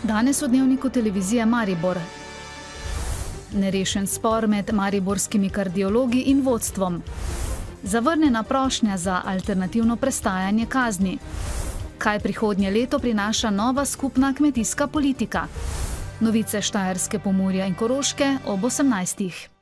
Danes v Dnevniku televizije Maribor. Nerešen spor med mariborskimi kardiologi in vodstvom. Zavrnjena prošnja za alternativno prestajanje kazni. Kaj prihodnje leto prinaša nova skupna kmetijska politika? Novice Štajerske, Pomurja in Koroške ob 18.